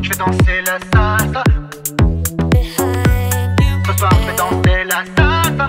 je vais danser la salsa. Ce soir je vais danser la salsa.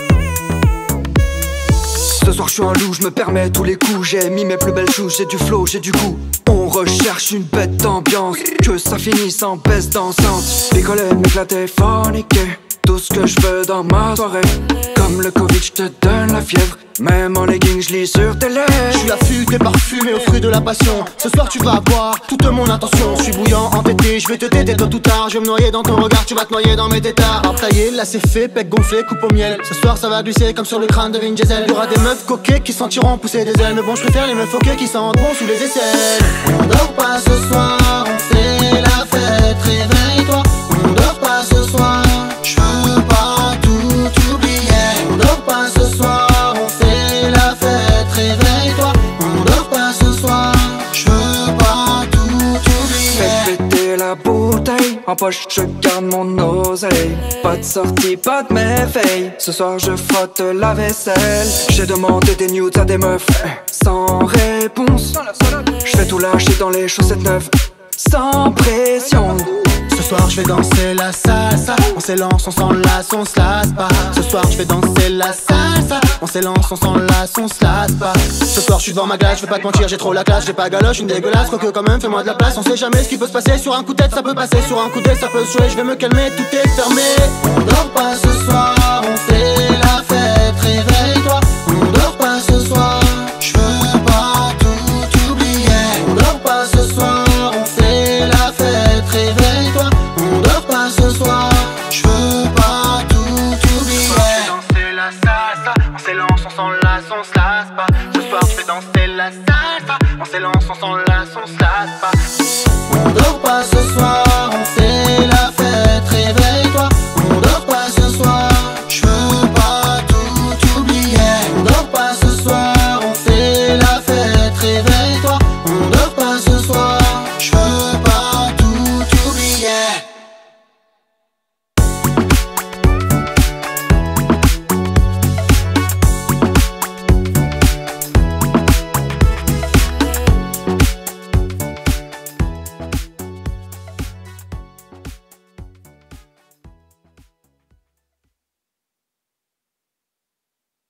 Ce soir je suis un loup, je me permets tous les coups. J'ai mis mes plus belles shoes, j'ai du flow, j'ai du goût. On recherche une bête d'ambiance, que ça finisse en baisse dansante. Picoler, m'éclater, forniquer, tout ce que je veux dans ma soirée. Comme le Covid, je te donne la fièvre. Même en legging, je lis sur tes lèvres. Je suis affûté, parfumé au fruit de la passion. Ce soir tu vas avoir toute mon attention. Je suis bouillant, entêté, je vais te téter tôt ou tard. Je vais me noyer dans ton regard, tu vas te noyer dans mes tétards. Arbre taillé, là c'est fait, pec gonflé, coupe au miel. Ce soir ça va glisser comme sur le crâne de Vin Diesel. Y'aura des meufs coquées qui sentiront pousser des ailes. Mais bon, je préfère les meufs coquées qui sentent bon sous les aisselles. On dort pas ce soir, on fait la fête, réveille-toi. On dort pas ce soir, je veux pas tout oublier. On dort pas ce soir, on fait la fête, réveille-toi. On dort pas ce soir, je veux pas tout oublier. Fais péter la bouteille, en poche je garde mon oseille. Pas de sortie, pas de méveil. Ce soir je frotte la vaisselle. J'ai demandé des nudes à des meufs, sans réponse. Je vais tout lâcher dans les chaussettes neuves, sans pression. Ce soir je vais danser la salsa. On s'élance, on s'enlace, on se lasse pas. Ce soir je vais danser la salsa. On s'élance, on s'enlace, on se lasse pas. Ce soir je suis devant ma glace, je vais pas te mentir, j'ai trop la classe. J'ai pas galoche, une dégueulasse, quoique quand même fais-moi de la place. On sait jamais ce qui peut se passer, sur un coup de tête ça peut passer. Sur un coup d'œil ça peut se jouer, je vais me calmer, tout est fermé. On dort pas ce soir, on fait la fête, réveille-toi. On dort pas ce soir, je veux pas tout oublier. On dort pas ce soir, on fait la fête, réveille-toi. On dort pas ce soir, je veux pas tout oublier. Ce soir je vais danser la salsa. On s'élance, on s'enlace, on se lasse pas. Ce soir je vais danser la salsa. On s'élance, on s'enlace, on se lasse pas. On dort pas ce soir, on fait